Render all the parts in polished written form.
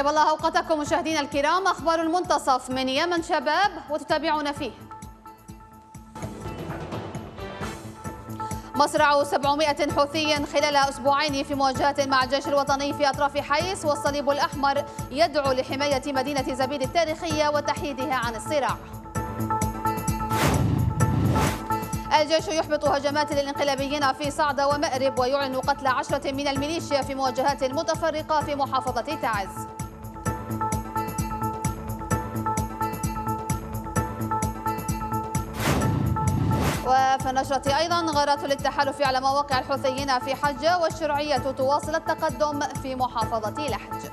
أطيب الله أوقاتكم مشاهدينا الكرام. أخبار المنتصف من يمن شباب وتتابعون فيه. مصرع 700 حوثي خلال أسبوعين في مواجهات مع الجيش الوطني في أطراف حيس، والصليب الأحمر يدعو لحماية مدينة زبيد التاريخية وتحييدها عن الصراع. الجيش يحبط هجمات للانقلابيين في صعدة ومأرب، ويعلن قتل 10 من الميليشيا في مواجهات متفرقة في محافظة تعز. وفي النشرة أيضا غارات للتحالف على مواقع الحوثيين في حجة، والشرعية تواصل التقدم في محافظة لحج.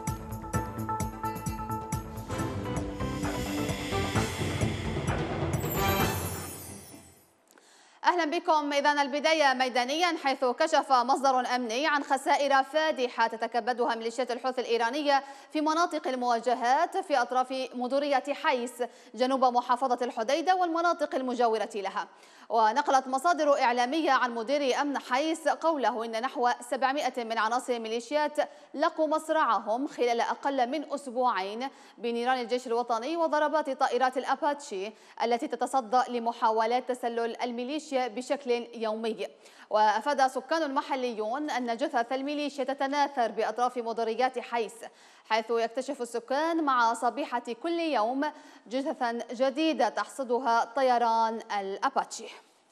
أهلا بكم. إذن البداية ميدانيا، حيث كشف مصدر أمني عن خسائر فادحة تتكبدها ميليشيات الحوثي الإيرانية في مناطق المواجهات في أطراف مديرية حيس جنوب محافظة الحديدة والمناطق المجاورة لها. ونقلت مصادر إعلامية عن مدير أمن حيس قوله إن نحو 700 من عناصر الميليشيات لقوا مصرعهم خلال أقل من أسبوعين بنيران الجيش الوطني وضربات طائرات الأباتشي التي تتصدى لمحاولات تسلل الميليشيا بشكل يومي. وأفاد سكان محليون أن جثث الميليشيا تتناثر بأطراف مديريات حيس، حيث يكتشف السكان مع صبيحة كل يوم جثثا جديدة تحصدها طيران الأباتشي.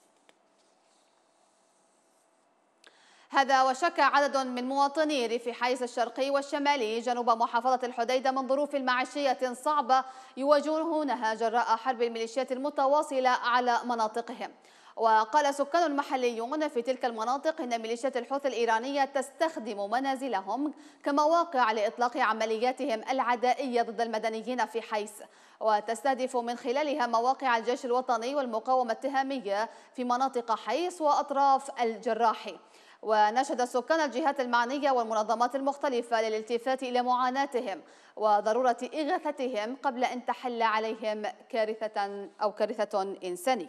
هذا وشكى عدد من مواطني ريف حيس الشرقي والشمالي جنوب محافظة الحديدة من ظروف معيشية صعبة يواجهونها جراء حرب الميليشيات المتواصلة على مناطقهم. وقال سكان محليون في تلك المناطق إن ميليشيات الحوثي الإيرانية تستخدم منازلهم كمواقع لإطلاق عملياتهم العدائية ضد المدنيين في حيس، وتستهدف من خلالها مواقع الجيش الوطني والمقاومة التهامية في مناطق حيس وأطراف الجراحي. ونشد سكان الجهات المعنية والمنظمات المختلفة للالتفات إلى معاناتهم وضرورة إغاثتهم قبل أن تحل عليهم كارثة إنسانية.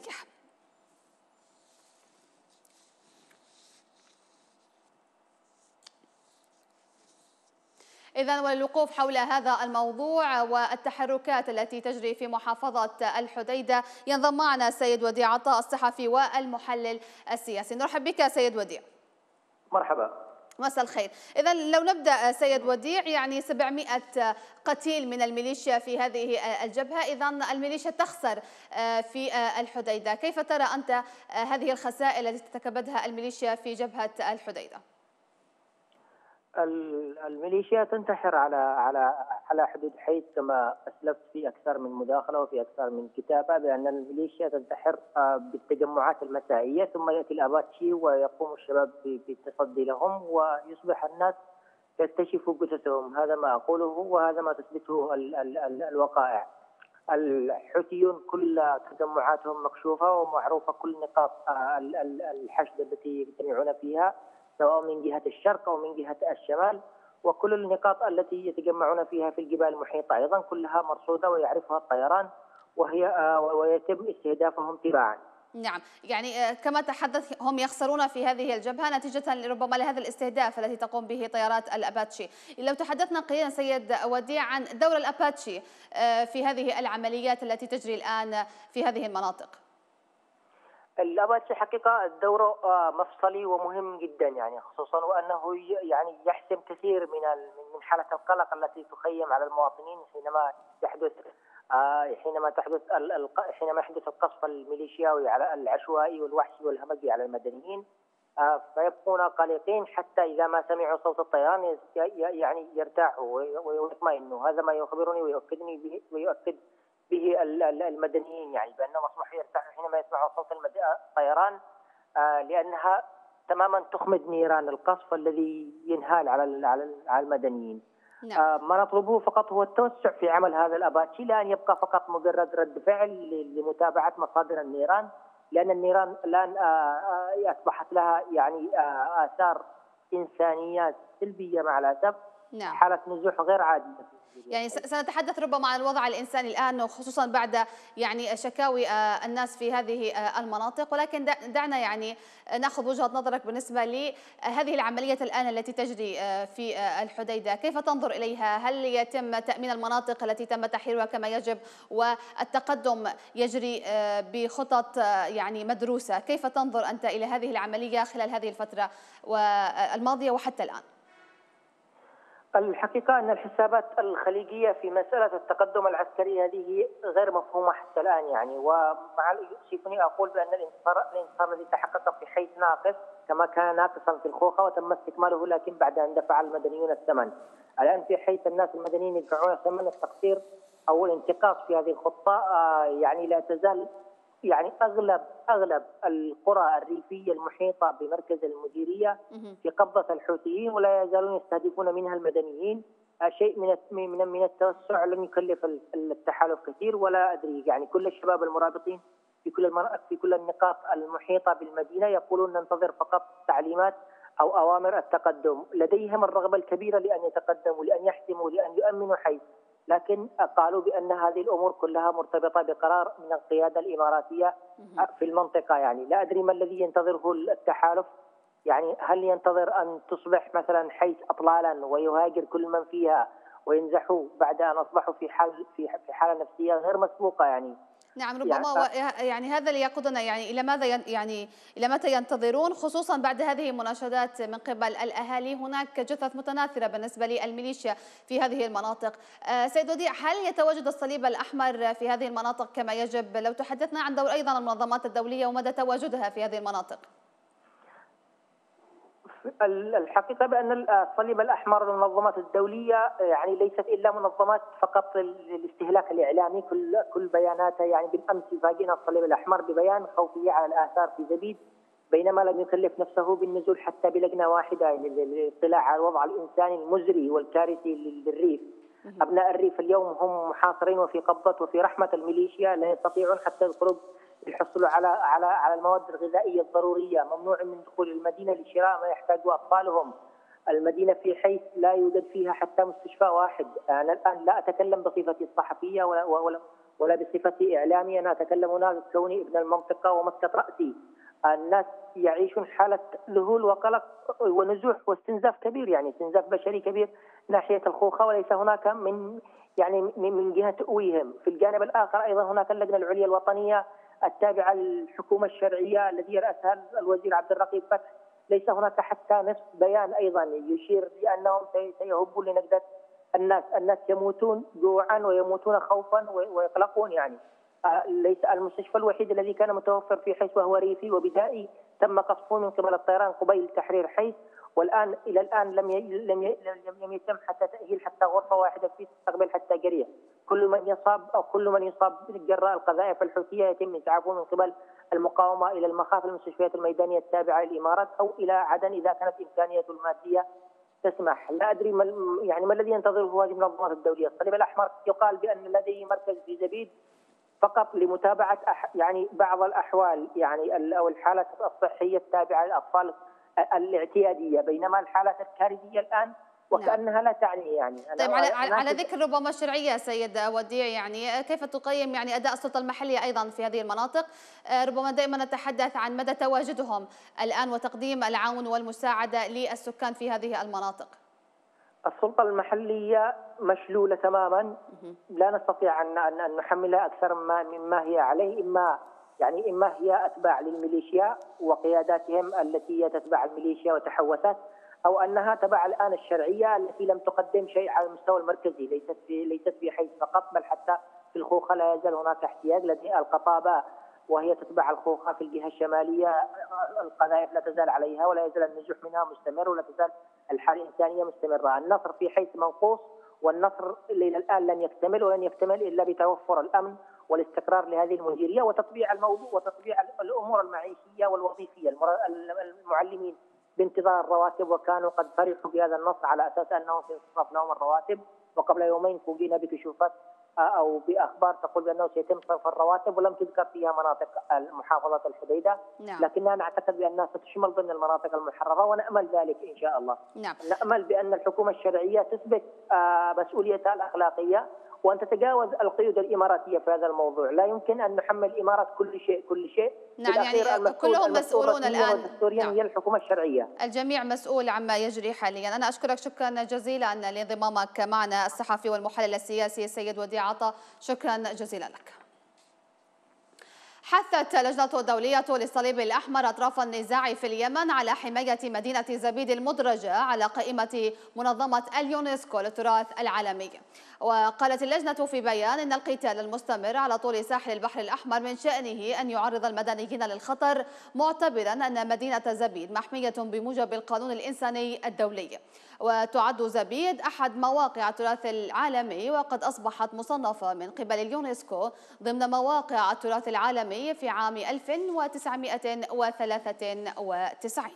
إذن وللوقوف حول هذا الموضوع والتحركات التي تجري في محافظة الحديدة ينضم معنا سيد وديع عطاء، الصحفي والمحلل السياسي. نرحب بك سيد وديع. مرحبا. مساء الخير. إذن لو نبدأ سيد وديع، يعني 700 قتيل من الميليشيا في هذه الجبهة، إذن الميليشيا تخسر في الحديدة. كيف ترى أنت هذه الخسائر التي تتكبدها الميليشيا في جبهة الحديدة؟ الميليشيا تنتحر على حدود حيث، كما اسلفت في اكثر من مداخله وفي اكثر من كتابه، بان الميليشيا تنتحر بالتجمعات المسائيه، ثم ياتي الاباتشي ويقوم الشباب بالتصدي لهم، ويصبح الناس يكتشفوا جثثهم. هذا ما اقوله وهذا ما تثبته الوقائع. الحوثيون كل تجمعاتهم مكشوفه ومعروفه كل نقاط الحشد التي يجتمعون فيها، سواء من جهة الشرق أو من جهة الشمال، وكل النقاط التي يتجمعون فيها في الجبال المحيطة أيضا كلها مرصودة ويعرفها الطيران، ويتم استهدافهم تباعا. نعم، يعني كما تحدث هم يخسرون في هذه الجبهة نتيجة ربما لهذا الاستهداف الذي تقوم به طيارات الأباتشي. لو تحدثنا قليلا سيد وديع عن دور الأباتشي في هذه العمليات التي تجري الآن في هذه المناطق. الأباتشي حقيقة دوره مفصلي ومهم جدا، يعني خصوصا وأنه يعني يحسم كثير من حالة القلق التي تخيم على المواطنين حينما يحدث القصف الميليشياوي على العشوائي والوحشي والهمجي على المدنيين، فيبقون قلقين حتى إذا ما سمعوا صوت الطيران يعني يرتاحوا ويطمئنوا. هذا ما يخبرني ويؤكد به المدنيين، يعني بأنهم أصبحوا يرتاحوا حينما يسمعوا صوت الطيران، لأنها تماما تخمد نيران القصف الذي ينهال على المدنيين. نعم. ما نطلبه فقط هو التوسع في عمل هذا الأباتشي، لا أن يبقى فقط مجرد رد فعل لمتابعة مصادر النيران، لأن النيران الآن أصبحت لها يعني آثار إنسانيات سلبية مع الأسف، نعم. حالة نزوح غير عادية. يعني سنتحدث ربما عن الوضع الإنساني الآن، وخصوصا بعد يعني شكاوي الناس في هذه المناطق، ولكن دعنا يعني نأخذ وجهة نظرك بالنسبة لهذه العملية الآن التي تجري في الحديدة، كيف تنظر إليها؟ هل يتم تأمين المناطق التي تم تحريرها كما يجب، والتقدم يجري بخطط يعني مدروسة؟ كيف تنظر أنت إلى هذه العملية خلال هذه الفترة الماضية وحتى الآن؟ الحقيقة أن الحسابات الخليجية في مسألة التقدم العسكري هذه غير مفهومة حتى الآن يعني، ومع يؤسفني أقول بأن الانتصار الذي تحقق في حيث ناقص كما كان ناقصا في الخوخة وتم استكماله، لكن بعد أن دفع المدنيون الثمن. الآن في حيث الناس المدنيين يدفعون ثمن التقصير أو الانتقاص في هذه الخطة، يعني لا تزال يعني اغلب القرى الريفيه المحيطه بمركز المديريه في قبضه الحوثيين، ولا يزالون يستهدفون منها المدنيين. شيء من التوسع لم يكلف التحالف كثير، ولا ادري يعني كل الشباب المرابطين في كل النقاط المحيطه بالمدينه يقولون ننتظر فقط تعليمات او اوامر التقدم. لديهم الرغبه الكبيره لان يتقدموا، لان يحسموا، لان يؤمنوا حي، لكن قالوا بأن هذه الأمور كلها مرتبطة بقرار من القيادة الإماراتية في المنطقة. يعني لا أدري ما الذي ينتظره التحالف، يعني هل ينتظر أن تصبح مثلا حيث أطلالا ويهاجر كل من فيها وينزحوا بعد أن أصبحوا في حالة نفسية غير مسبوقة يعني. نعم، ربما يعني هذا اللي يقودنا يعني إلى ماذا يعني إلى متى ينتظرون، خصوصا بعد هذه المناشدات من قبل الأهالي. هناك جثث متناثرة بالنسبة للميليشيا في هذه المناطق. سيد وديع، هل يتواجد الصليب الأحمر في هذه المناطق كما يجب؟ لو تحدثنا عن دور أيضا المنظمات الدولية ومدى تواجدها في هذه المناطق. الحقيقة بأن الصليب الأحمر والمنظمات الدولية يعني ليست إلا منظمات فقط للاستهلاك الإعلامي. كل بياناتها يعني بالأمس فاجئنا الصليب الأحمر ببيان خوفية على الآثار في زبيد، بينما لم يكلف نفسه بالنزول حتى بلجنة واحدة للاطلاع على الوضع الإنساني المزري والكارثي للريف. أبناء الريف اليوم هم محاصرين وفي قبضة وفي رحمة الميليشيا، لا يستطيعون حتى الخروج للحصول على المواد الغذائيه الضروريه. ممنوع من دخول المدينه لشراء ما يحتاجه اطفالهم. المدينه في حيث لا يوجد فيها حتى مستشفى واحد. انا الان لا اتكلم بصفتي الصحفيه ولا بصفتي اعلامي، انا اتكلم هنا كوني ابن المنطقه ومسكت راسي. الناس يعيشون حاله ذهول وقلق ونزوح واستنزاف كبير، يعني استنزاف بشري كبير ناحيه الخوخه، وليس هناك من جهه تؤويهم. في الجانب الاخر ايضا هناك اللجنه العليا الوطنيه التابعة للحكومة الشرعية الذي يرأسها الوزير عبد الرقيب فتح، ليس هناك حتى نصف بيان أيضا يشير بأنهم سيهبون لنجدة الناس يموتون جوعا ويموتون خوفا ويقلقون يعني. ليس المستشفى الوحيد الذي كان متوفر في حيث وهو ريفي وبدائي تم قصفه من قبل الطيران قبيل تحرير حيث، والآن إلى الآن لم يتم حتى تأهيل حتى غرفة واحدة في تستقبل حتى قرية. كل من يصاب جراء القذائف الحوثية يتم إسعافه من قبل المقاومة إلى المخافي المستشفيات الميدانية التابعة للإمارات أو إلى عدن إذا كانت إمكانيته المادية تسمح. لا أدري ما الذي ينتظره هذه المنظمات الدولية. الصليب الأحمر يقال بأن لديه مركز في زبيد فقط لمتابعة يعني بعض الأحوال يعني أو الحالات الصحية التابعة للأطفال الاعتيادية، بينما الحالات الكارثية الآن وكأنها لا تعني يعني. طيب، على ذكر ربما الشرعية سيد وديع، يعني كيف تقيم يعني أداء السلطة المحلية أيضا في هذه المناطق؟ ربما دائما نتحدث عن مدى تواجدهم الآن وتقديم العون والمساعدة للسكان في هذه المناطق. السلطة المحلية مشلولة تماما، لا نستطيع أن نحملها أكثر مما هي عليه. إما هي أتباع للميليشيا وقياداتهم التي تتبع الميليشيا وتحوثت، أو أنها تبع الآن الشرعية التي لم تقدم شيء على المستوى المركزي. ليست في حيث فقط، بل حتى في الخوخة لا يزال هناك احتياج. لدي القطابة وهي تتبع الخوخة في الجهة الشمالية، القذائف لا تزال عليها ولا يزال النزوح منها مستمر ولا تزال الحالة الإنسانية مستمرة. النصر في حيث منقوص، والنصر إلى الآن لن يكتمل، ولن يكتمل إلا بتوفر الأمن والاستقرار لهذه المديرية وتطبيع الموضوع وتطبيع الأمور المعيشية والوظيفية. المعلمين بانتظار الرواتب، وكانوا قد فرحوا بهذا النص على أساس أنه سيصرف لهم الرواتب، وقبل يومين فوجئنا بكشوفات أو بأخبار تقول بأنه سيتم صرف الرواتب، ولم تذكر فيها مناطق محافظة الحديدة. نعم. لكننا نعتقد بأنها ستشمل ضمن المناطق المحررة، ونأمل ذلك إن شاء الله. نعم. نأمل بأن الحكومة الشرعية تثبت مسؤوليتها الأخلاقية، وأن تتجاوز القيود الإماراتية في هذا الموضوع. لا يمكن أن نحمل الإمارات كل شيء. نعم، يعني كلهم مسؤولون الآن. ودستوريا نعم. هي الحكومة الشرعية. الجميع مسؤول عما يجري حاليا. أنا أشكرك شكرا جزيلا لانضمامك معنا الصحفي والمحلل السياسي سيد وديع عطا، شكرا جزيلا لك. حثت اللجنة الدولية للصليب الأحمر أطراف النزاع في اليمن على حماية مدينة زبيد المدرجة على قائمة منظمة اليونسكو للتراث العالمي. وقالت اللجنة في بيان إن القتال المستمر على طول ساحل البحر الأحمر من شأنه أن يعرض المدنيين للخطر، معتبرا أن مدينة زبيد محمية بموجب القانون الإنساني الدولي. وتعد زبيد أحد مواقع التراث العالمي، وقد أصبحت مصنفة من قبل اليونسكو ضمن مواقع التراث العالمي في عام 1993.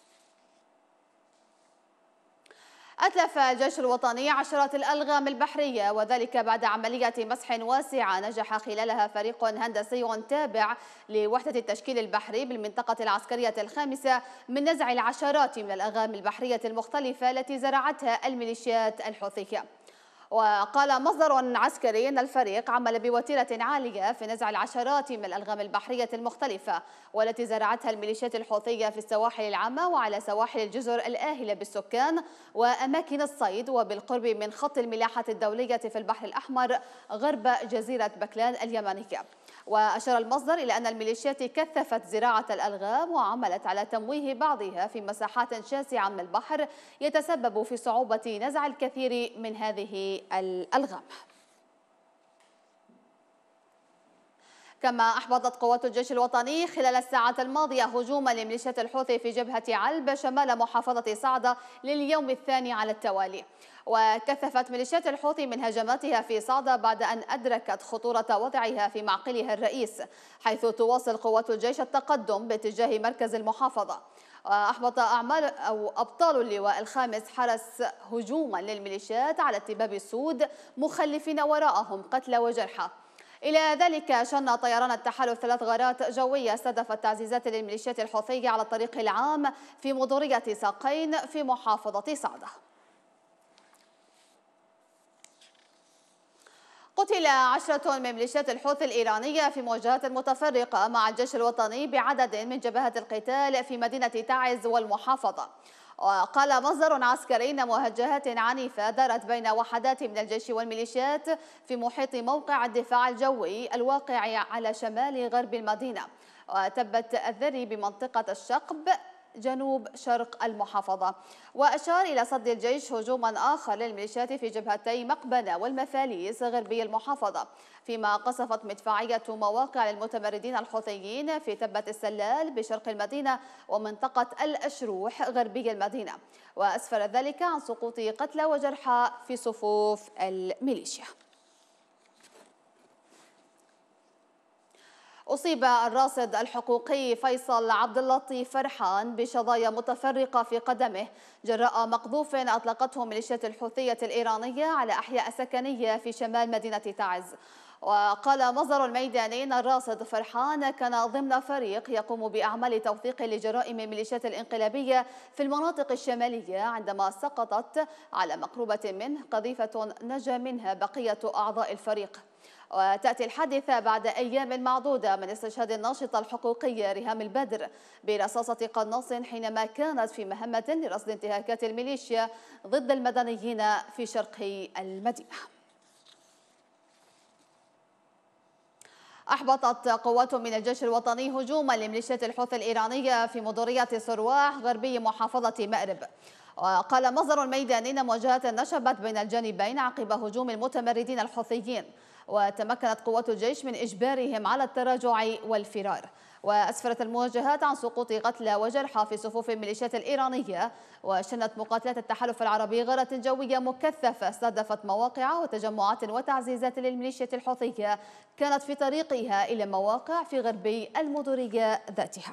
أتلف الجيش الوطني عشرات الألغام البحرية، وذلك بعد عملية مسح واسعة نجح خلالها فريق هندسي تابع لوحدة التشكيل البحري بالمنطقة العسكرية الخامسة من نزع العشرات من الألغام البحرية المختلفة التي زرعتها الميليشيات الحوثية. وقال مصدر عسكري أن الفريق عمل بوتيرة عالية في نزع العشرات من الألغام البحرية المختلفة والتي زرعتها الميليشيات الحوثية في السواحل العامة وعلى سواحل الجزر الآهلة بالسكان وأماكن الصيد، وبالقرب من خط الملاحة الدولية في البحر الأحمر غرب جزيرة بكلان اليمنية. وأشار المصدر إلى أن الميليشيات كثفت زراعة الألغام وعملت على تمويه بعضها في مساحات شاسعة من البحر يتسبب في صعوبة نزع الكثير من هذه الألغام. كما أحبطت قوات الجيش الوطني خلال الساعات الماضية هجوما لميليشيات الحوثي في جبهة علب شمال محافظة صعدة لليوم الثاني على التوالي. وكثفت ميليشيات الحوثي من هجماتها في صعدة بعد أن أدركت خطورة وضعها في معقلها الرئيس، حيث تواصل قوات الجيش التقدم باتجاه مركز المحافظة. أحبط أبطال اللواء الخامس حرس هجوما للميليشيات على التباب السود مخلفين وراءهم قتلى وجرحى. إلى ذلك شن طيران التحالف 3 غارات جوية استهدفت تعزيزات للميليشيات الحوثية على الطريق العام في مديرية ساقين في محافظة صعدة. قتل 10 من ميليشيات الحوثي الإيرانية في مواجهات متفرقة مع الجيش الوطني بعدد من جبهات القتال في مدينة تعز والمحافظة. وقال مصدر عسكري إن مواجهات عنيفة دارت بين وحدات من الجيش والميليشيات في محيط موقع الدفاع الجوي الواقع على شمال غرب المدينة وتبت الذري بمنطقة الشقب جنوب شرق المحافظة. وأشار إلى صد الجيش هجوما آخر للميليشيات في جبهتي مقبنة والمفاليس غربي المحافظة، فيما قصفت مدفعية مواقع للمتمردين الحوثيين في تبة السلال بشرق المدينة ومنطقة الأشروح غربي المدينة، وأسفر ذلك عن سقوط قتلى وجرحى في صفوف الميليشيا. أصيب الراصد الحقوقي فيصل عبد اللطيف فرحان بشظايا متفرقة في قدمه جراء مقذوف أطلقته ميليشيات الحوثية الإيرانية على أحياء سكنية في شمال مدينة تعز. وقال مصدر ميداني أن الراصد فرحان كان ضمن فريق يقوم بأعمال توثيق لجرائم الميليشيات الانقلابية في المناطق الشمالية عندما سقطت على مقربة منه قذيفة نجا منها بقية أعضاء الفريق. وتأتي الحادثة بعد أيام معدودة من استشهاد الناشطة الحقوقية ريهام البدر برصاصة قناص حينما كانت في مهمة لرصد انتهاكات الميليشيا ضد المدنيين في شرق المدينة. أحبطت قوات من الجيش الوطني هجوما لميليشيات الحوثي الإيرانية في مديرية صرواح غربي محافظة مأرب. وقال مصدر ميداني أن مواجهات نشبت بين الجانبين عقب هجوم المتمردين الحوثيين، وتمكنت قوات الجيش من إجبارهم على التراجع والفرار. وأسفرت المواجهات عن سقوط قتلى وجرحى في صفوف الميليشيات الإيرانية، وشنت مقاتلات التحالف العربي غارة جوية مكثفة استهدفت مواقع وتجمعات وتعزيزات للميليشيات الحوثية كانت في طريقها إلى مواقع في غربي المديرية ذاتها.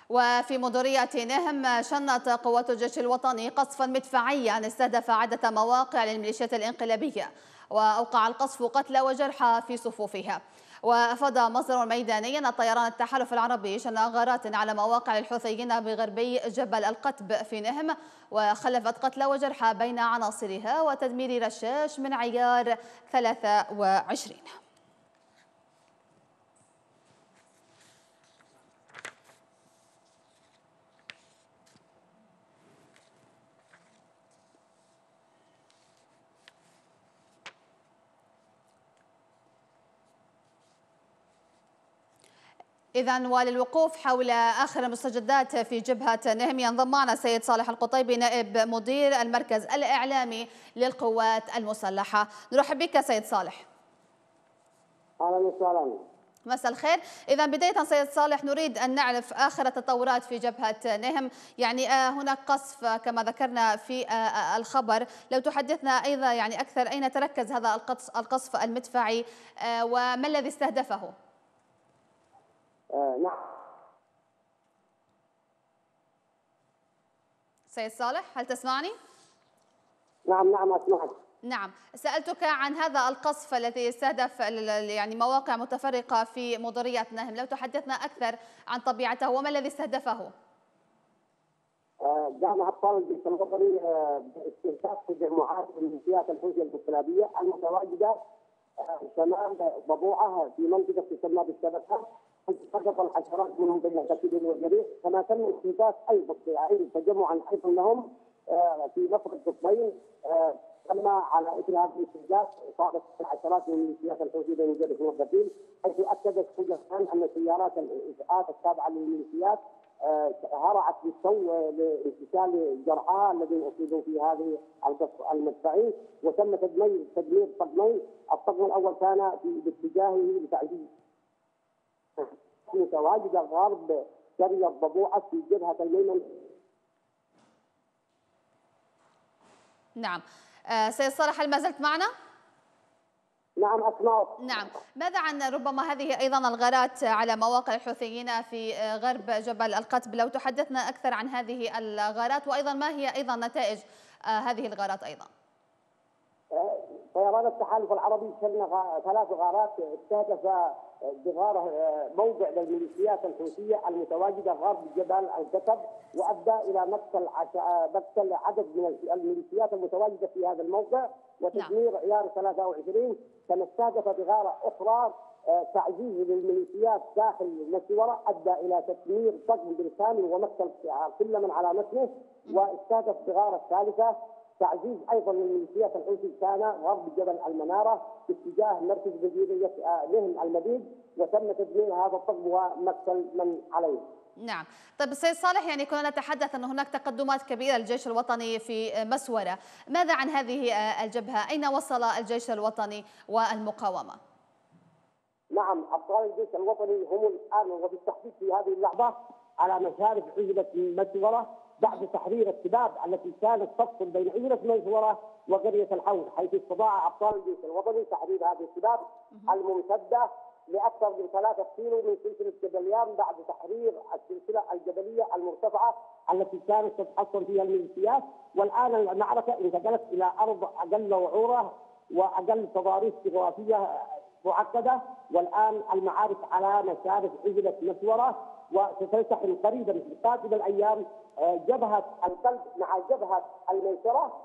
وفي مديرية نهم شنت قوات الجيش الوطني قصفا مدفعيا استهدف عدة مواقع للميليشيات الانقلابية، وأوقع القصف قتلى وجرحى في صفوفها. وأفاد مصدر ميداني أن طيران التحالف العربي شن غارات على مواقع الحوثيين بغربي جبل القتب في نهم، وخلفت قتلى وجرحى بين عناصرها وتدمير رشاش من عيار 23. إذن وللوقوف حول آخر المستجدات في جبهة نهم ينضم معنا السيد صالح القطيبي نائب مدير المركز الإعلامي للقوات المسلحة. نرحب بك سيد صالح. أهلا وسهلا. مساء الخير. إذا بداية سيد صالح نريد أن نعرف آخر التطورات في جبهة نهم، يعني هناك قصف كما ذكرنا في الخبر، لو تحدثنا أيضا يعني أكثر أين تركز هذا القصف المدفعي وما الذي استهدفه؟ نعم. سيد صالح هل تسمعني؟ نعم أسمعك. نعم، سألتك عن هذا القصف الذي استهدف يعني مواقع متفرقة في مديرية نهم، لو تحدثنا أكثر عن طبيعته وما الذي استهدفه؟ قام أبطال الجيش الوطني باستهداف تجمعات الميليشيات الحوثية الانقلابية المتواجدة شمال ضبوعة في منطقة تسمى بالشبكة، حيث سقط العشرات منهم بين القتيل والجريح، كما تم استهداف أيضا تجمعا أيضا لهم في نفق القطبين. تم على اثر هذه الاستهداف اصابه العشرات من الميليشيات الحوثيه بين الجريح والقتيل، حيث اكدت حجه ان سيارات الاسعاف التابعه للميليشيات هرعت بالسوء لانتشال الجرحى الذين اصيبوا في هذه القصف المدفعي، وتم تدمير طقمين. الطقم الاول كان باتجاهه لتعزيز متواجده غرب قريه ضبوعه في جبهه الميمن. نعم. سيد صالح هل ما زلت معنا؟ نعم أسمعك. نعم، ماذا عن ربما هذه أيضا الغارات على مواقع الحوثيين في غرب جبل القتب، لو تحدثنا أكثر عن هذه الغارات وأيضا ما هي أيضا نتائج هذه الغارات أيضا؟ طيران التحالف العربي شن 3 غارات استهدف بغاره موضع للميليشيات الحوثيه المتواجده غرب جبل القتب، وادى الى مقتل عدد من الميليشيات المتواجده في هذا الموقع وتدمير عيار 23. كما استهدف بغاره اخرى تعزيز للميليشيات داخل مسوره ادى الى تدمير طقم بالكامل ومقتل كل من على متنه. واستهدف بغاره ثالثه تعزيز ايضا للميليشيات الحوثي كان غرب جبل المناره باتجاه مركز مديريه نهم المديد، وتم تدمير هذا الطقم ومقتل من عليه. نعم، طيب السيد صالح يعني كنا نتحدث أن هناك تقدمات كبيرة للجيش الوطني في مسورة، ماذا عن هذه الجبهة؟ أين وصل الجيش الوطني والمقاومة؟ نعم، أبطال الجيش الوطني هم الآن وبالتحديد في هذه اللحظة على مشارف عزلة مسورة بعد تحرير السباب التي كانت تفصل بين عزلة مسورة وقرية الحول، حيث استطاع أبطال الجيش الوطني تحرير هذه السباب الممتدة لأكثر من 3 كيلو من سلسلة جبليان بعد تحرير السلسلة الجبلية المرتفعة التي كانت تتحصن فيها الميليشيات. والآن المعركة انتقلت إلى أرض أقل وعورة وأقل تضاريس جغرافية معقدة، والآن المعارك على مشارف عزلة مسورة، وستلتحم قريبا في قادم الأيام جبهة القلب مع جبهة الميسرة،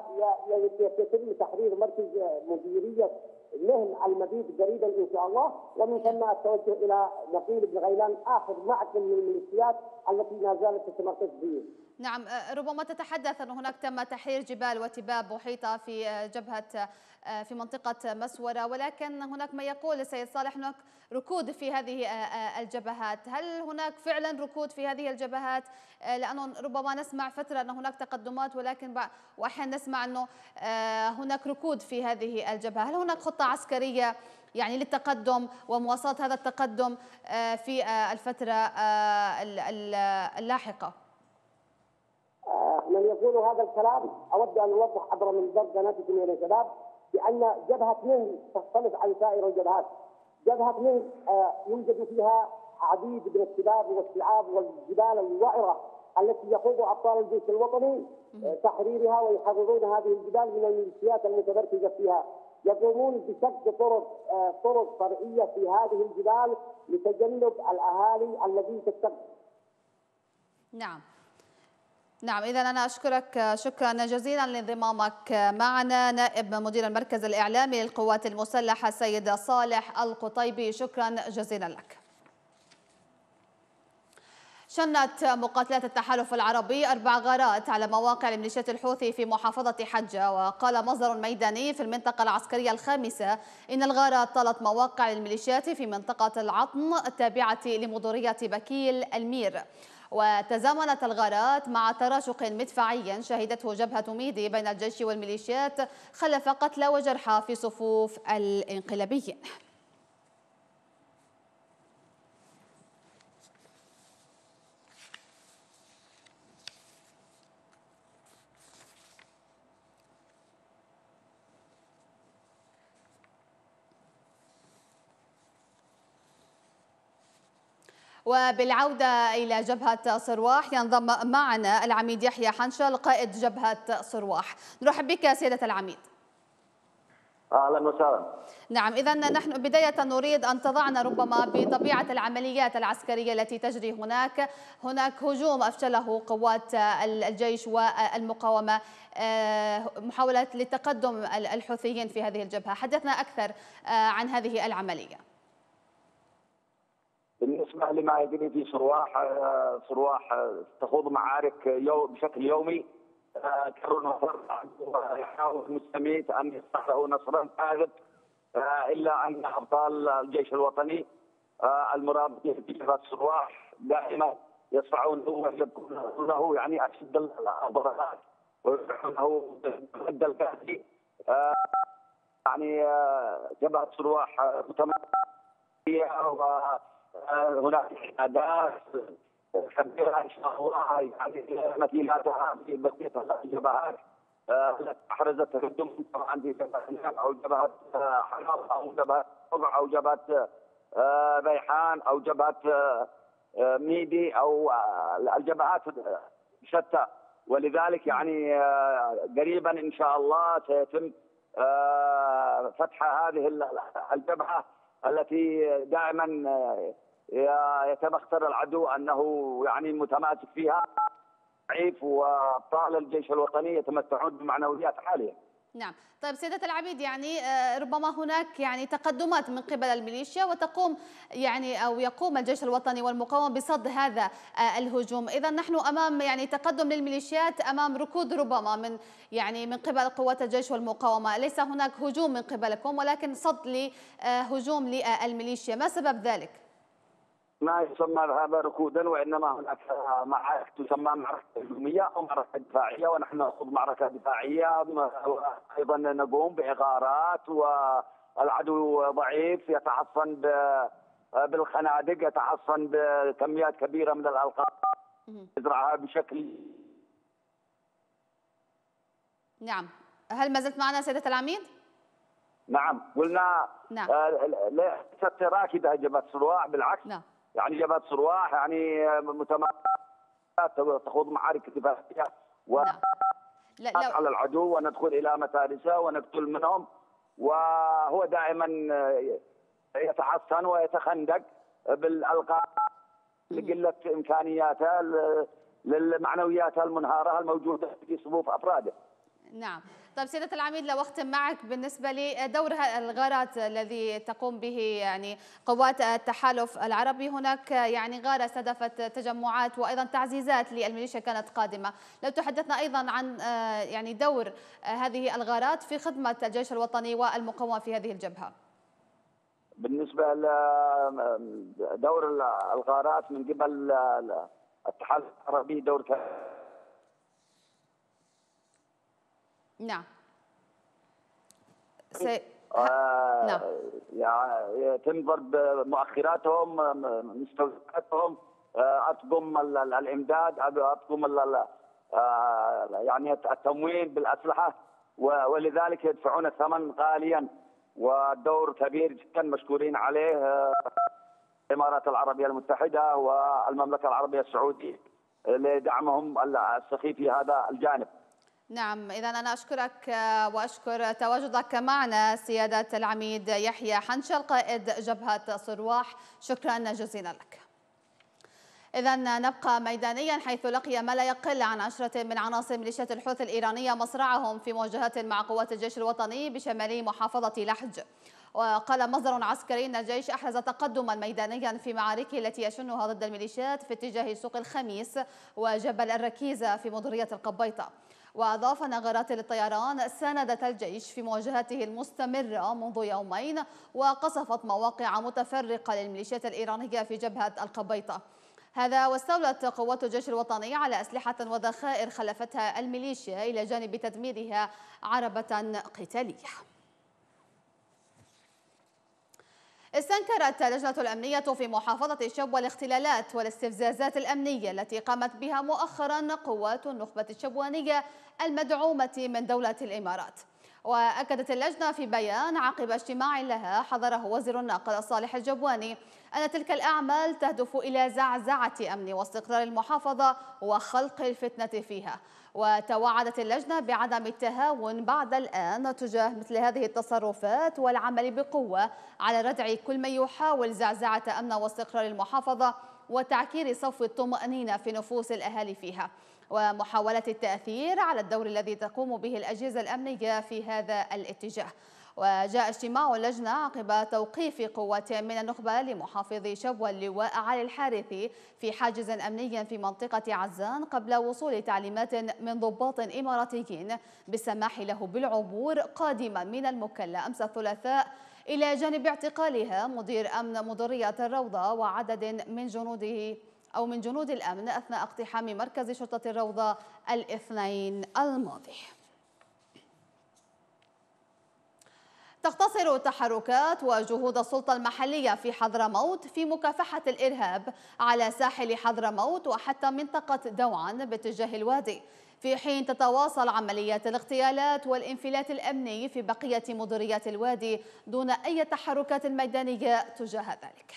ويتم تحرير مركز مديرية نهم المديد قريبا إن شاء الله، ومن ثم التوجه إلى نقيل بن غيلان آخر معقل من الميليشيات التي ما زالت تتمركز فيه. نعم، ربما تتحدث أن هناك تم تحرير جبال وتباب محيطة في جبهة في منطقة مسورة، ولكن هناك ما يقول السيد صالح هناك ركود في هذه الجبهات، هل هناك فعلا ركود في هذه الجبهات؟ لأنه ربما نسمع فترة أن هناك تقدمات ولكن وأحيانا نسمع أنه هناك ركود في هذه الجبهة، هل هناك خطة عسكرية يعني للتقدم ومواصلة هذا التقدم في الفترة اللاحقة؟ من يقول هذا الكلام أود أن أوضح عبر منبر قناتكم يا شباب بأن جبهة نهم تختلف عن سائر الجبهات. جبهة نهم يوجد فيها عديد من الشباب والشعاب والجبال الوعرة التي يخوض أبطال الجيش الوطني تحريرها ويحررون هذه الجبال من الميليشيات المتمركزة فيها. يقومون بشق طرق فرعية في هذه الجبال لتجنب الأهالي الذين نعم. نعم، إذا أنا أشكرك شكرا جزيلا لانضمامك معنا نائب مدير المركز الإعلامي للقوات المسلحة السيد صالح القطيبي، شكرا جزيلا لك. شنت مقاتلات التحالف العربي 4 غارات على مواقع الميليشيات الحوثي في محافظة حجة، وقال مصدر ميداني في المنطقة العسكرية الخامسة إن الغارات طالت مواقع الميليشيات في منطقة العطن التابعة لمديرية بكيل المير. وتزامنت الغارات مع تراشق مدفعي شهدته جبهة ميدي بين الجيش والميليشيات خلف قتلى وجرحى في صفوف الانقلابيين. وبالعودة إلى جبهة صرواح ينضم معنا العميد يحيى حنشل قائد جبهة صرواح. نرحب بك سيادة العميد. اهلا وسهلا. نعم، إذا نحن بداية نريد أن تضعنا ربما بطبيعة العمليات العسكرية التي تجري هناك هجوم أفشله قوات الجيش والمقاومة محاولة لتقدم الحوثيين في هذه الجبهة. حدثنا أكثر عن هذه العملية. بالنسبه لما يجري في صرواح تخوض معارك بشكل يومي. كرر نصر يحاول المستميت ان يصنعه نصرا كاذب، الا ان ابطال الجيش الوطني المرابطين في جبهه صرواح دائما يصفعون ويذكرونه يعني اشد الضربات ويدعونه ضد الكافي. يعني جبهه صرواح متماسكه وهناك اعداد كبيره ان شاء الله، يعني مثيلاتها في بقيه الجبهات التي احرزت تقدم طبعا في جبهه النعم او جبهه حراره او جبهه ربع او جبهه بيحان او جبهه ميدي او الجبهات شتى. ولذلك يعني قريبا ان شاء الله سيتم فتح هذه الجبهه التي دائما يتبختر العدو انه يعني متماسك فيها ضعيف، وابطال الجيش الوطني يتمتعون بمعنويات عاليه. نعم، طيب سيادة العميد، يعني ربما هناك يعني تقدمات من قبل الميليشيا وتقوم يعني أو يقوم الجيش الوطني والمقاومة بصد هذا الهجوم. إذا نحن أمام يعني تقدم للميليشيات، أمام ركود ربما من قبل قوات الجيش والمقاومة. ليس هناك هجوم من قبلكم ولكن صد لهجوم للميليشيا، ما سبب ذلك؟ ما يسمى هذا ركودا، وانما هناك معارك تسمى معركه هجوميه او معركه دفاعيه، ونحن نخوض معركه دفاعيه ايضا نقوم باغارات، والعدو ضعيف يتحصن بالخنادق، يتحصن بكميات كبيره من الالقاب يزرعها بشكل. نعم، هل ما زلت معنا سيادة العميد؟ نعم، قلنا نعم. ليست راكده جبهه صرواح، بالعكس. نعم. يعني جبهه صرواح يعني تخوض معارك دفاعيه على العدو، وندخل الى متارسه ونقتل منهم، وهو دائما يتحصن ويتخندق بالالقاب لقله امكانياته للمعنويات المنهاره الموجوده في صفوف افراده. نعم، طيب سيادة العميد لو أختم معك بالنسبة لدور الغارات الذي تقوم به يعني قوات التحالف العربي. هناك يعني غارة استهدفت تجمعات وأيضا تعزيزات للميليشيا كانت قادمة. لو تحدثنا أيضا عن يعني دور هذه الغارات في خدمة الجيش الوطني والمقاومة في هذه الجبهة. بالنسبة لدور الغارات من قبل التحالف العربي دور نعم. نعم. يتم ضرب مؤخراتهم، مستودعاتهم، اطقم الامداد، اطقم يعني التموين بالاسلحه، ولذلك يدفعون الثمن غاليا، والدور كبير جدا مشكورين عليه الإمارات العربية المتحدة والمملكة العربية السعودية لدعمهم السخي في هذا الجانب. نعم، إذا أنا أشكرك وأشكر تواجدك معنا سيادة العميد يحيى حنشل قائد جبهة صرواح، شكرا جزيلا لك. إذا نبقى ميدانيا، حيث لقي ما لا يقل عن 10 من عناصر ميليشيات الحوثي الإيرانية مصرعهم في مواجهات مع قوات الجيش الوطني بشمال محافظة لحج. وقال مصدر عسكري أن الجيش أحرز تقدما ميدانيا في معاركه التي يشنها ضد الميليشيات في اتجاه سوق الخميس وجبل الركيزة في مديرية القبيطة. وأضاف أن غارات للطيران ساندت الجيش في مواجهاته المستمرة منذ يومين، وقصفت مواقع متفرقة للميليشيات الإيرانية في جبهة القبيطة. هذا واستولت قوات الجيش الوطني على أسلحة وذخائر خلفتها الميليشيا إلى جانب تدميرها عربة قتالية. استنكرت اللجنة الأمنية في محافظة الشبوة الاختلالات والاستفزازات الأمنية التي قامت بها مؤخرا قوات النخبة الشبوانية المدعومة من دولة الإمارات. وأكدت اللجنة في بيان عقب اجتماع لها حضره وزير الناقل صالح الجبواني أن تلك الأعمال تهدف إلى زعزعة أمن واستقرار المحافظة وخلق الفتنة فيها. وتوعدت اللجنة بعدم التهاون بعد الآن تجاه مثل هذه التصرفات والعمل بقوة على ردع كل من يحاول زعزعة أمن واستقرار المحافظة وتعكير صفو الطمأنينة في نفوس الأهالي فيها، ومحاولة التأثير على الدور الذي تقوم به الأجهزة الأمنية في هذا الاتجاه. وجاء اجتماع اللجنة عقب توقيف قوات من النخبة لمحافظ شبوة اللواء علي الحارثي في حاجز أمني في منطقة عزان قبل وصول تعليمات من ضباط إماراتيين بالسماح له بالعبور قادما من المكلا أمس الثلاثاء، إلى جانب اعتقالها مدير أمن مديرية الروضة وعدد من جنود الأمن أثناء اقتحام مركز شرطة الروضة الاثنين الماضي. تقتصر تحركات وجهود السلطة المحلية في حضرموت في مكافحة الإرهاب على ساحل حضرموت وحتى منطقة دوعا باتجاه الوادي، في حين تتواصل عمليات الاغتيالات والانفلات الأمني في بقية مديريات الوادي دون أي تحركات ميدانية تجاه ذلك.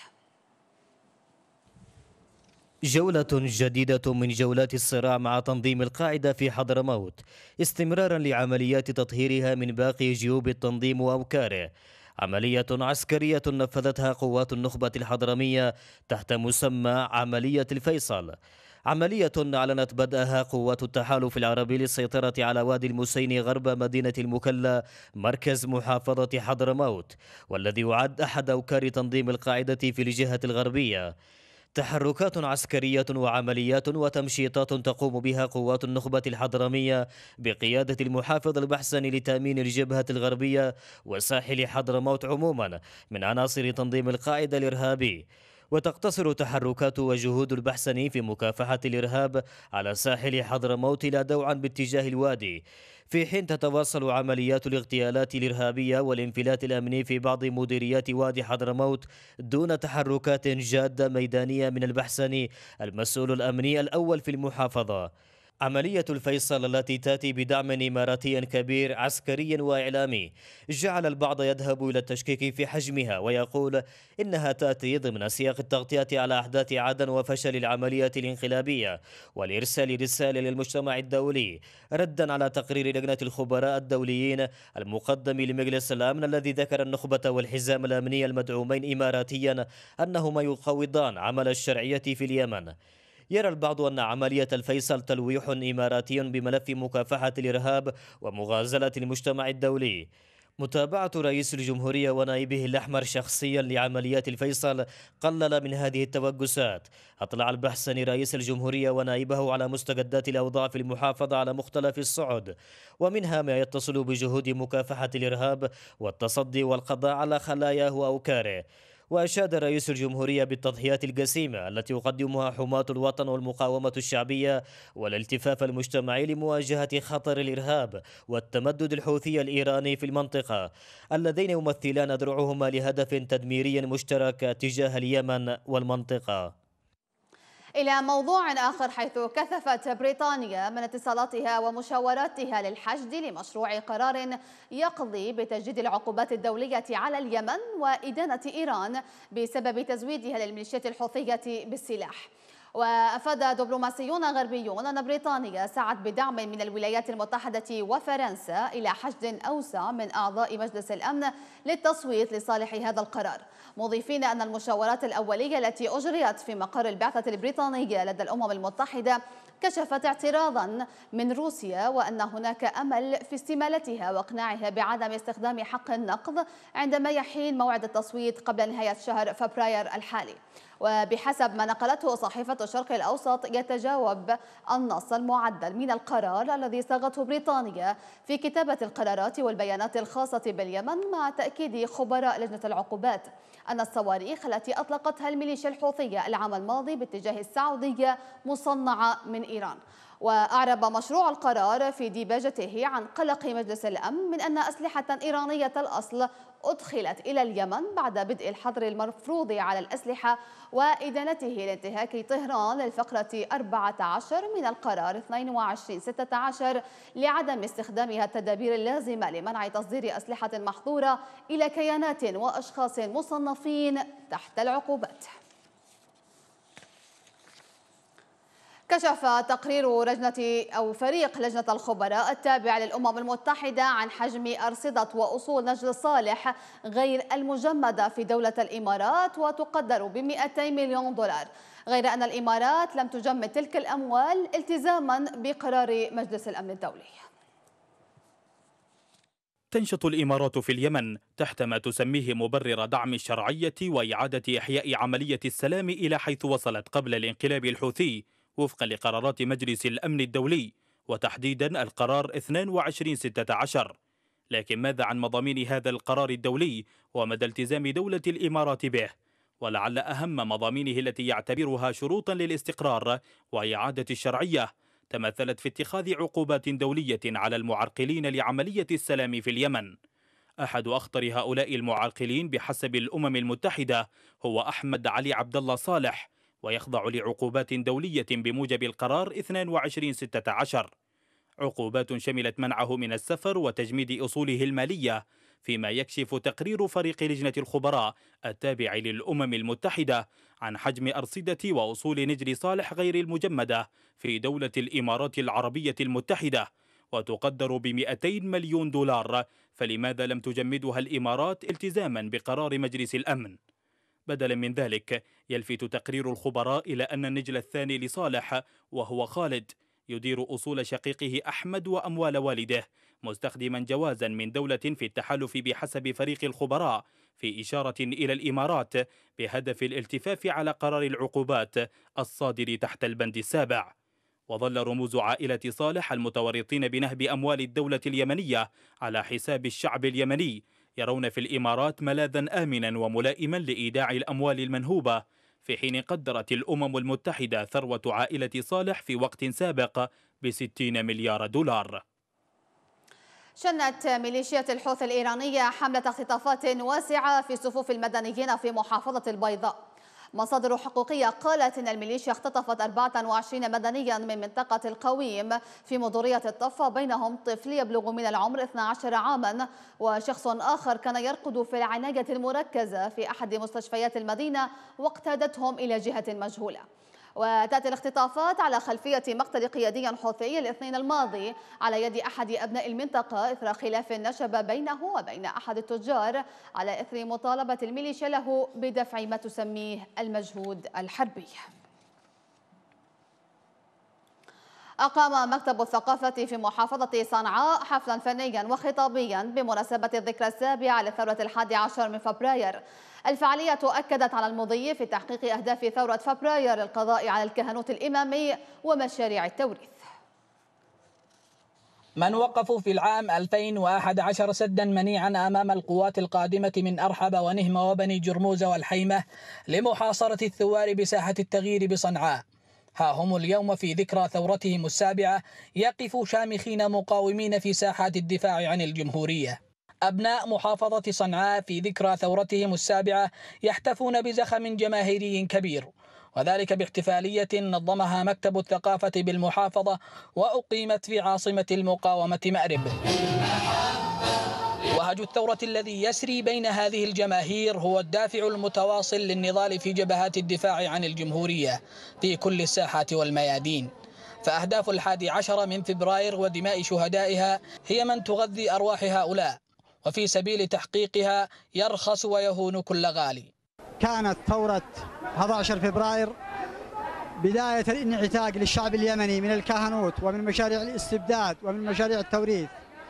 جولة جديدة من جولات الصراع مع تنظيم القاعدة في حضرموت، استمرارا لعمليات تطهيرها من باقي جيوب التنظيم وأوكاره. عملية عسكرية نفذتها قوات النخبة الحضرمية تحت مسمى عملية الفيصل، عملية أعلنت بدأها قوات التحالف العربي للسيطرة على وادي المسين غرب مدينة المكلا مركز محافظة حضرموت، والذي يعد أحد أوكار تنظيم القاعدة في الجهة الغربية. تحركات عسكرية وعمليات وتمشيطات تقوم بها قوات النخبة الحضرمية بقيادة المحافظ البحسني لتأمين الجبهة الغربية وساحل حضرموت عموما من عناصر تنظيم القاعدة الإرهابي. وتقتصر تحركات وجهود البحسني في مكافحة الإرهاب على ساحل حضرموت إلى دوعا باتجاه الوادي، في حين تتواصل عمليات الاغتيالات الإرهابية والانفلات الأمني في بعض مديريات وادي حضرموت دون تحركات جادة ميدانية من البحسني المسؤول الأمني الأول في المحافظة. عملية الفيصل التي تأتي بدعم إماراتي كبير عسكري وإعلامي جعل البعض يذهب إلى التشكيك في حجمها ويقول إنها تأتي ضمن سياق التغطية على أحداث عدن وفشل العملية الانقلابية، والإرسال رسالة للمجتمع الدولي ردا على تقرير لجنة الخبراء الدوليين المقدم لمجلس الأمن الذي ذكر النخبة والحزام الأمني المدعومين إماراتيا أنهما يقوضان عمل الشرعية في اليمن. يرى البعض أن عملية الفيصل تلويح إماراتي بملف مكافحة الإرهاب ومغازلة المجتمع الدولي. متابعة رئيس الجمهورية ونائبه الأحمر شخصيا لعمليات الفيصل قلل من هذه التوجسات. أطلع البحسني رئيس الجمهورية ونائبه على مستجدات الأوضاع في المحافظة على مختلف الصعد، ومنها ما يتصل بجهود مكافحة الإرهاب والتصدي والقضاء على خلاياه وأوكاره. وأشاد رئيس الجمهورية بالتضحيات الجسيمة التي يقدمها حماة الوطن والمقاومة الشعبية والالتفاف المجتمعي لمواجهة خطر الإرهاب والتمدد الحوثي الإيراني في المنطقة، اللذين يمثلان درعهما لهدف تدميري مشترك تجاه اليمن والمنطقة. إلى موضوع آخر، حيث كثفت بريطانيا من اتصالاتها ومشاوراتها للحشد لمشروع قرار يقضي بتجديد العقوبات الدولية على اليمن وإدانة إيران بسبب تزويدها للميليشيات الحوثية بالسلاح. وأفاد دبلوماسيون غربيون أن بريطانيا سعت بدعم من الولايات المتحدة وفرنسا إلى حشد أوسع من أعضاء مجلس الأمن للتصويت لصالح هذا القرار، مضيفين أن المشاورات الأولية التي أجريت في مقر البعثة البريطانية لدى الأمم المتحدة كشفت اعتراضا من روسيا، وأن هناك أمل في استمالتها واقناعها بعدم استخدام حق النقض عندما يحين موعد التصويت قبل نهاية شهر فبراير الحالي. وبحسب ما نقلته صحيفة الشرق الأوسط، يتجاوب النص المعدل من القرار الذي صاغته بريطانيا في كتابة القرارات والبيانات الخاصة باليمن، مع تأكيد خبراء لجنة العقوبات أن الصواريخ التي أطلقتها الميليشيا الحوثية العام الماضي باتجاه السعودية مصنعة من إيران. وأعرب مشروع القرار في ديباجته عن قلق مجلس الأمن من أن أسلحة إيرانية الأصل أدخلت إلى اليمن بعد بدء الحظر المفروض على الأسلحة وإدانته لانتهاك طهران للفقرة 14 من القرار 2216 لعدم استخدامها التدابير اللازمة لمنع تصدير أسلحة محظورة إلى كيانات وأشخاص مصنفين تحت العقوبات. كشف تقرير فريق لجنة الخبراء التابع للأمم المتحدة عن حجم أرصدة وأصول نجل صالح غير المجمدة في دولة الإمارات، وتقدر ب200 مليون دولار، غير أن الإمارات لم تجمد تلك الأموال التزاما بقرار مجلس الأمن الدولي. تنشط الإمارات في اليمن تحت ما تسميه مبرر دعم الشرعية وإعادة إحياء عملية السلام إلى حيث وصلت قبل الانقلاب الحوثي وفقا لقرارات مجلس الأمن الدولي، وتحديدا القرار 2216. لكن ماذا عن مضامين هذا القرار الدولي ومدى التزام دولة الإمارات به؟ ولعل أهم مضامينه التي يعتبرها شروطا للاستقرار وإعادة الشرعية تمثلت في اتخاذ عقوبات دولية على المعرقلين لعملية السلام في اليمن. أحد أخطر هؤلاء المعرقلين بحسب الأمم المتحدة هو أحمد علي عبد الله صالح، ويخضع لعقوبات دولية بموجب القرار 2216. عقوبات شملت منعه من السفر وتجميد أصوله المالية، فيما يكشف تقرير فريق لجنة الخبراء التابع للأمم المتحدة عن حجم أرصدة وأصول نجل صالح غير المجمدة في دولة الإمارات العربية المتحدة، وتقدر ب200 مليون دولار. فلماذا لم تجمدها الإمارات التزاما بقرار مجلس الأمن؟ بدلا من ذلك، يلفت تقرير الخبراء إلى أن النجل الثاني لصالح وهو خالد يدير أصول شقيقه أحمد وأموال والده، مستخدما جوازا من دولة في التحالف بحسب فريق الخبراء، في إشارة إلى الإمارات بهدف الالتفاف على قرار العقوبات الصادر تحت البند السابع. وظل رموز عائلة صالح المتورطين بنهب أموال الدولة اليمنية على حساب الشعب اليمني يرون في الإمارات ملاذا آمنا وملائما لإيداع الأموال المنهوبة، في حين قدرت الأمم المتحدة ثروة عائلة صالح في وقت سابق ب60 مليار دولار. شنت ميليشيات الحوثي الإيرانية حملة اختطافات واسعة في صفوف المدنيين في محافظة البيضاء. مصادر حقوقية قالت إن الميليشيا اختطفت 24 مدنيا من منطقة القويم في مديرية الطفة، بينهم طفل يبلغ من العمر 12 عاما وشخص آخر كان يرقد في العناية المركزة في أحد مستشفيات المدينة واقتادتهم إلى جهة مجهولة. وتأتي الاختطافات على خلفية مقتل قيادي حوثي الاثنين الماضي على يد أحد أبناء المنطقة إثر خلاف نشب بينه وبين أحد التجار على إثر مطالبة الميليشيا له بدفع ما تسميه المجهود الحربي. أقام مكتب الثقافة في محافظة صنعاء حفلا فنيا وخطابيا بمناسبة الذكرى السابعة لثورة 11 من فبراير. الفعالية أكدت على المضي في تحقيق أهداف ثورة فبراير للقضاء على الكهنوت الإمامي ومشاريع التوريث. من وقفوا في العام 2011 سدا منيعا أمام القوات القادمة من أرحب ونهمة وبني جرموز والحيمة لمحاصرة الثوار بساحة التغيير بصنعاء، ها هم اليوم في ذكرى ثورتهم السابعة يقفوا شامخين مقاومين في ساحات الدفاع عن الجمهورية. أبناء محافظة صنعاء في ذكرى ثورتهم السابعة يحتفون بزخم جماهيري كبير، وذلك باحتفالية نظمها مكتب الثقافة بالمحافظة وأقيمت في عاصمة المقاومة مأرب. وهج الثورة الذي يسري بين هذه الجماهير هو الدافع المتواصل للنضال في جبهات الدفاع عن الجمهورية في كل الساحات والميادين. فأهداف 11 من فبراير ودماء شهدائها هي من تغذي أرواح هؤلاء، وفي سبيل تحقيقها يرخص ويهون كل غالي. كانت ثورة 11 فبراير بداية الانعتاق للشعب اليمني من الكهنوت ومن مشاريع الاستبداد ومن مشاريع التوريث،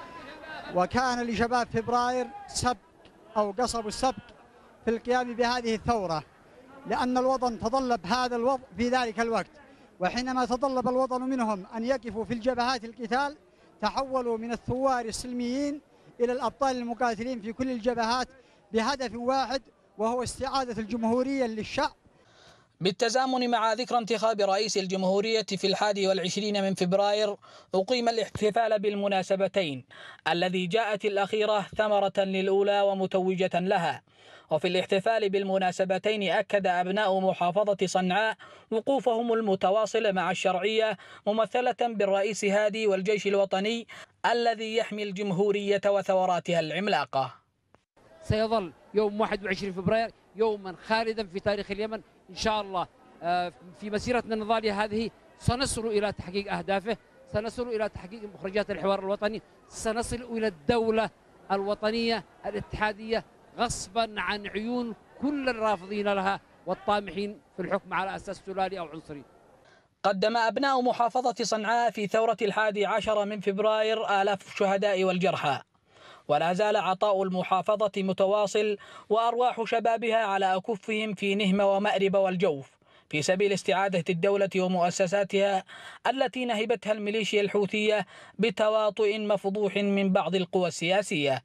وكان لشباب فبراير سبق أو قصب السبق في القيام بهذه الثورة، لأن الوطن تطلب هذا الوضع في ذلك الوقت. وحينما تطلب الوطن منهم أن يقفوا في الجبهات القتال تحولوا من الثوار السلميين إلى الأبطال المقاتلين في كل الجبهات بهدف واحد، وهو استعادة الجمهورية للشعب. بالتزامن مع ذكرى انتخاب رئيس الجمهورية في 21 من فبراير أقيم الاحتفال بالمناسبتين، الذي جاءت الأخيرة ثمرة للأولى ومتوجة لها. وفي الاحتفال بالمناسبتين أكد أبناء محافظة صنعاء وقوفهم المتواصل مع الشرعية ممثلة بالرئيس هادي والجيش الوطني الذي يحمي الجمهورية وثوراتها العملاقة. سيظل يوم 21 فبراير يوما خالدا في تاريخ اليمن إن شاء الله. في مسيرتنا النضالية هذه سنصل إلى تحقيق أهدافه، سنصل إلى تحقيق مخرجات الحوار الوطني، سنصل إلى الدولة الوطنية الاتحادية غصبا عن عيون كل الرافضين لها والطامحين في الحكم على أساس سلالي أو عنصري. قدم أبناء محافظة صنعاء في ثورة 11 من فبراير آلاف الشهداء والجرحى، ولا زال عطاء المحافظة متواصل وأرواح شبابها على أكفهم في نهمة ومأرب والجوف في سبيل استعادة الدولة ومؤسساتها التي نهبتها الميليشيا الحوثية بتواطؤ مفضوح من بعض القوى السياسية.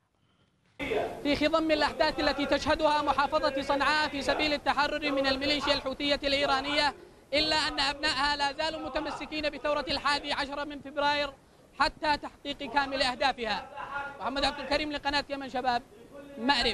في خضم الأحداث التي تشهدها محافظة صنعاء في سبيل التحرر من الميليشيا الحوثية الإيرانية، إلا أن أبنائها لا زالوا متمسكين بثورة 11 من فبراير حتى تحقيق كامل أهدافها. محمد عبد الكريم لقناة يمن شباب، مأرب.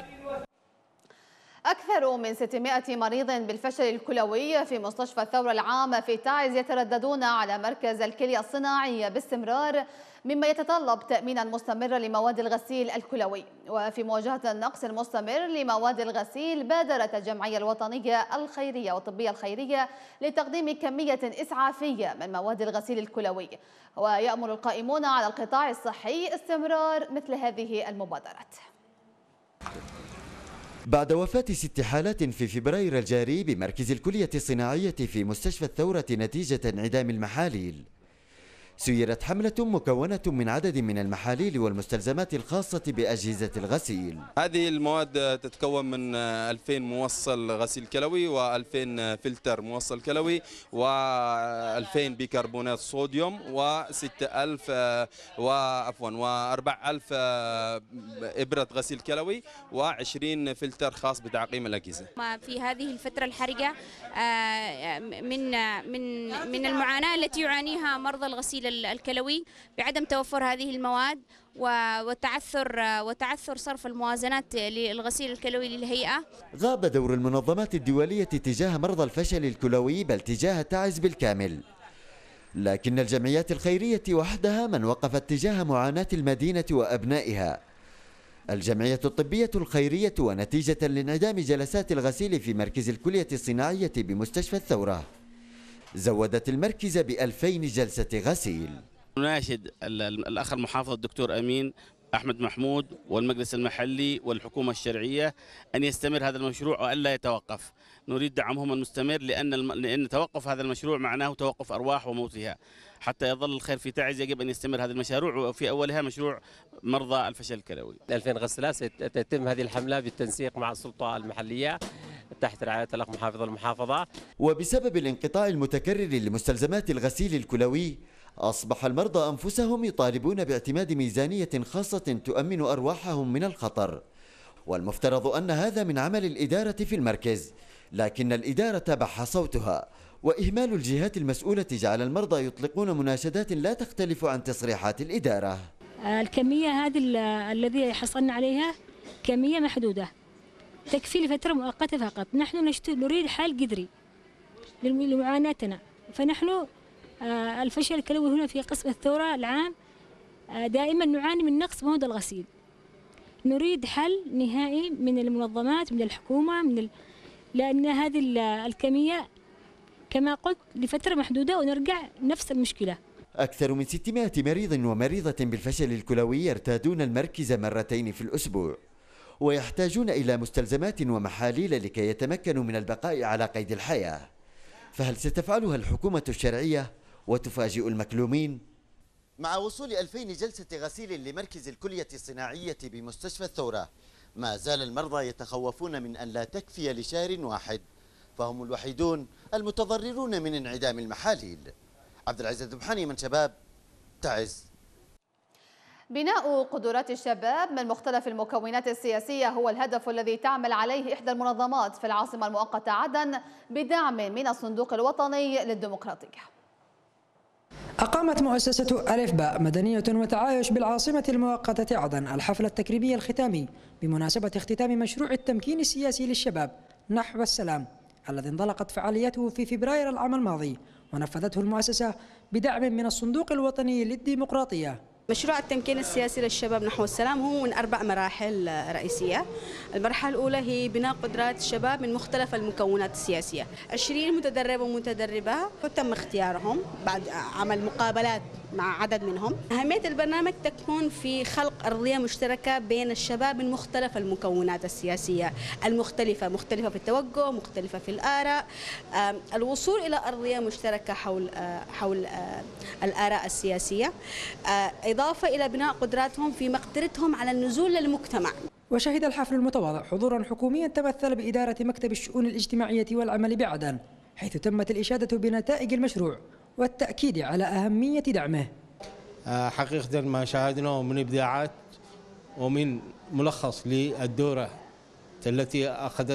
أكثر من 600 مريض بالفشل الكلوي في مستشفى الثورة العام في تعز يترددون على مركز الكلية الصناعية باستمرار، مما يتطلب تأمينا مستمرا لمواد الغسيل الكلوي. وفي مواجهة النقص المستمر لمواد الغسيل بادرت الجمعية الوطنية الخيرية والطبية الخيرية لتقديم كمية إسعافية من مواد الغسيل الكلوي، ويأمل القائمون على القطاع الصحي استمرار مثل هذه المبادرات. بعد وفاة 6 حالات في فبراير الجاري بمركز الكلية الصناعية في مستشفى الثورة نتيجة انعدام المحاليل، سيرت حملة مكونة من عدد من المحاليل والمستلزمات الخاصة بأجهزة الغسيل. هذه المواد تتكون من 2000 موصل غسيل كلوي و2000 فلتر موصل كلوي و2000 بيكربونات صوديوم و6000 و4000 إبرة غسيل كلوي و20 فلتر خاص بتعقيم الأجهزة. في هذه الفترة الحرجة من المعاناة التي يعانيها مرضى الغسيل الكلوي بعدم توفر هذه المواد وتعثر صرف الموازنات للغسيل الكلوي للهيئة. غاب دور المنظمات الدولية تجاه مرضى الفشل الكلوي بل تجاه تعز بالكامل، لكن الجمعيات الخيرية وحدها من وقفت تجاه معاناة المدينة وأبنائها. الجمعية الطبية الخيرية ونتيجة لانعدام جلسات الغسيل في مركز الكلية الصناعية بمستشفى الثورة زودت المركز ب2000 جلسة غسيل. نناشد الأخ المحافظ الدكتور أمين أحمد محمود والمجلس المحلي والحكومة الشرعية أن يستمر هذا المشروع وألا يتوقف. نريد دعمهم المستمر لأن توقف هذا المشروع معناه توقف أرواح وموتها. حتى يظل الخير في تعز يجب أن يستمر هذا المشروع، وفي أولها مشروع مرضى الفشل الكلوي. 2000 غسالة ستتم هذه الحملة بالتنسيق مع السلطة المحلية تحت رعاية الأخ محافظ المحافظة. وبسبب الانقطاع المتكرر لمستلزمات الغسيل الكلوي أصبح المرضى أنفسهم يطالبون باعتماد ميزانية خاصة تؤمن أرواحهم من الخطر، والمفترض أن هذا من عمل الإدارة في المركز، لكن الإدارة بح صوتها، وإهمال الجهات المسؤولة جعل المرضى يطلقون مناشدات لا تختلف عن تصريحات الإدارة. الكمية هذه الذي حصلنا عليها كمية محدودة تكفي لفترة مؤقتة فقط. نحن نريد حل قدري لمعاناتنا. فنحن الفشل الكلوي هنا في قسم الثورة العام دائما نعاني من نقص مواد الغسيل. نريد حل نهائي من المنظمات، من الحكومة، لأن هذه الكمية كما قلت لفترة محدودة ونرجع نفس المشكلة. أكثر من 600 مريض ومريضة بالفشل الكلوي يرتادون المركز مرتين في الأسبوع، ويحتاجون إلى مستلزمات ومحاليل لكي يتمكنوا من البقاء على قيد الحياة. فهل ستفعلها الحكومة الشرعية وتفاجئ المكلومين؟ مع وصول 2000 جلسة غسيل لمركز الكلية الصناعية بمستشفى الثورة، ما زال المرضى يتخوفون من أن لا تكفي لشهر واحد، فهم الوحيدون المتضررون من انعدام المحاليل. عبد العزيز الذبحاني من شباب تعز. بناء قدرات الشباب من مختلف المكونات السياسية هو الهدف الذي تعمل عليه إحدى المنظمات في العاصمة المؤقتة عدن بدعم من الصندوق الوطني للديمقراطية. أقامت مؤسسة ألف باء مدنية وتعايش بالعاصمة المؤقتة عدن الحفل التكريمي الختامي بمناسبة اختتام مشروع التمكين السياسي للشباب نحو السلام، الذي انطلقت فعاليته في فبراير العام الماضي، ونفذته المؤسسة بدعم من الصندوق الوطني للديمقراطية. مشروع التمكين السياسي للشباب نحو السلام هو من 4 مراحل رئيسية. المرحلة الأولى هي بناء قدرات الشباب من مختلف المكونات السياسية. 20 متدرب ومتدربة وتم اختيارهم بعد عمل مقابلات مع عدد منهم. أهمية البرنامج تكمن في خلق أرضية مشتركة بين الشباب من مختلف المكونات السياسية المختلفة، مختلفة في التوجه، مختلفة في الآراء، الوصول إلى أرضية مشتركة حول الآراء السياسية، إضافة إلى بناء قدراتهم في مقدرتهم على النزول للمجتمع. وشهد الحفل المتواضع حضورا حكوميا تمثل بإدارة مكتب الشؤون الاجتماعية والعمل بعدن، حيث تمت الإشادة بنتائج المشروع والتأكيد على أهمية دعمه. حقيقة ما شاهدناه من إبداعات ومن ملخص للدورة التي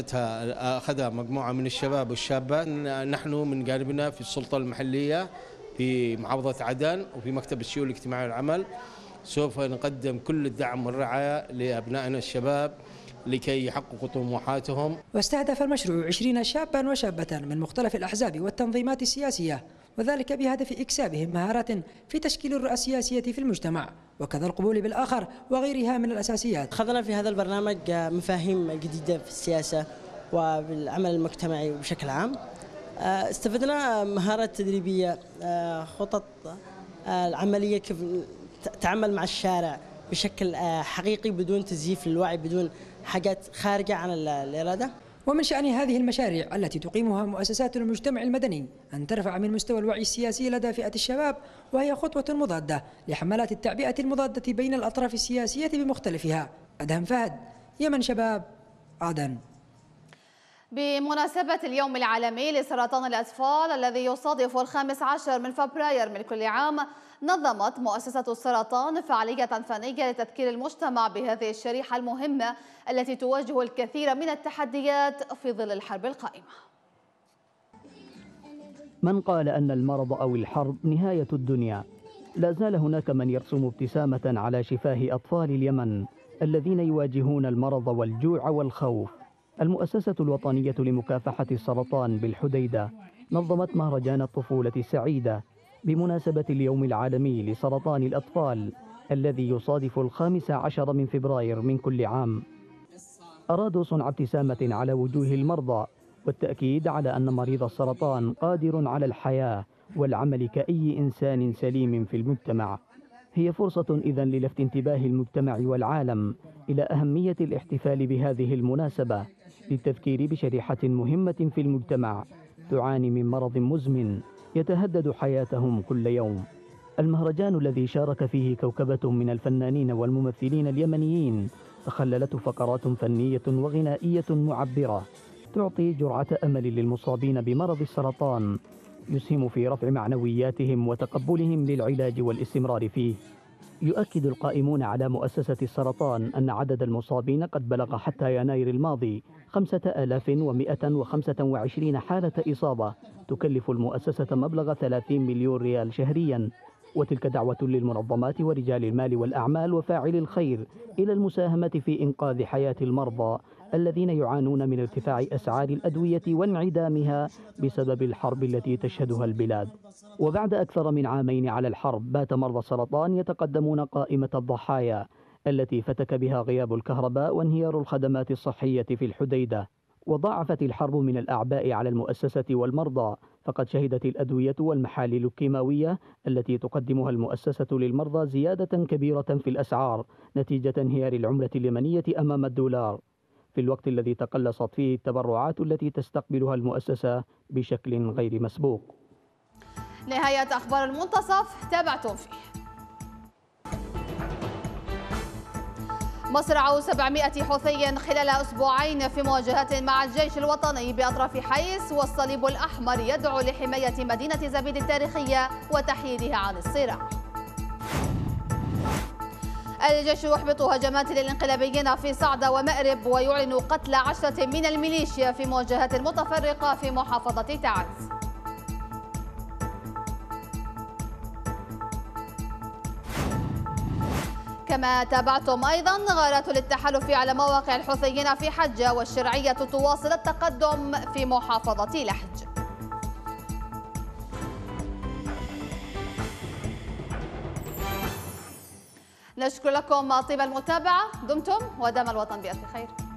أخذها مجموعة من الشباب والشابات. نحن من جانبنا في السلطة المحلية في محافظة عدن وفي مكتب الشؤون الاجتماعية والعمل سوف نقدم كل الدعم والرعاية لأبنائنا الشباب لكي يحققوا طموحاتهم. واستهدف المشروع 20 شابا وشابة من مختلف الأحزاب والتنظيمات السياسية، وذلك بهدف إكسابهم مهارات في تشكيل الرؤى السياسية في المجتمع وكذا القبول بالآخر وغيرها من الأساسيات. أخذنا في هذا البرنامج مفاهيم جديدة في السياسة وبالعمل المجتمعي بشكل عام. استفدنا مهارات تدريبية، خطط العملية، كيف تعمل مع الشارع بشكل حقيقي بدون تزييف للوعي، بدون حاجات خارجة عن الإرادة. ومن شأن هذه المشاريع التي تقيمها مؤسسات المجتمع المدني أن ترفع من مستوى الوعي السياسي لدى فئة الشباب، وهي خطوة مضادة لحملات التعبئة المضادة بين الأطراف السياسية بمختلفها. أدهم فهد، يمن شباب، عدن. بمناسبة اليوم العالمي لسرطان الأطفال الذي يصادف 15 من فبراير من كل عام، نظمت مؤسسة السرطان فعالية فنية لتذكير المجتمع بهذه الشريحة المهمة التي تواجه الكثير من التحديات في ظل الحرب القائمة. من قال أن المرض أو الحرب نهاية الدنيا، لا زال هناك من يرسم ابتسامة على شفاه أطفال اليمن الذين يواجهون المرض والجوع والخوف. المؤسسة الوطنية لمكافحة السرطان بالحديدة نظمت مهرجان الطفولة السعيدة بمناسبة اليوم العالمي لسرطان الأطفال الذي يصادف 15 من فبراير من كل عام. أرادوا صنع ابتسامة على وجوه المرضى والتأكيد على أن مريض السرطان قادر على الحياة والعمل كأي إنسان سليم في المجتمع. هي فرصة إذن للفت انتباه المجتمع والعالم إلى أهمية الاحتفال بهذه المناسبة للتذكير بشريحة مهمة في المجتمع تعاني من مرض مزمن يتهدد حياتهم كل يوم. المهرجان الذي شارك فيه كوكبة من الفنانين والممثلين اليمنيين تخللته فقرات فنية وغنائية معبرة تعطي جرعة أمل للمصابين بمرض السرطان، يسهم في رفع معنوياتهم وتقبلهم للعلاج والاستمرار فيه. يؤكد القائمون على مؤسسة السرطان أن عدد المصابين قد بلغ حتى يناير الماضي 5125 حالة إصابة تكلف المؤسسة مبلغ 30 مليون ريال شهريا، وتلك دعوة للمنظمات ورجال المال والأعمال وفاعلي الخير إلى المساهمة في إنقاذ حياة المرضى الذين يعانون من ارتفاع أسعار الأدوية وانعدامها بسبب الحرب التي تشهدها البلاد. وبعد أكثر من عامين على الحرب، بات مرضى السرطان يتقدمون قائمة الضحايا التي فتك بها غياب الكهرباء وانهيار الخدمات الصحية في الحديدة. وضاعفت الحرب من الأعباء على المؤسسة والمرضى، فقد شهدت الأدوية والمحاليل الكيماوية التي تقدمها المؤسسة للمرضى زيادة كبيرة في الأسعار نتيجة انهيار العملة اليمنية أمام الدولار، في الوقت الذي تقلصت فيه التبرعات التي تستقبلها المؤسسة بشكل غير مسبوق. نهاية أخبار المنتصف تابعتم فيه. مصرع 700 حوثي خلال أسبوعين في مواجهات مع الجيش الوطني بأطراف حيس، والصليب الأحمر يدعو لحماية مدينة زبيد التاريخية وتحييدها عن الصراع. الجيش يحبط هجمات للانقلابيين في صعدة ومأرب، ويعلن قتل 10 من الميليشيا في مواجهات متفرقة في محافظة تعز. كما تابعتم أيضا غارات للتحالف على مواقع الحوثيين في حجة، والشرعية تواصل التقدم في محافظة لحج. نشكر لكم طيب المتابعة، دمتم ودام الوطن بألف خير.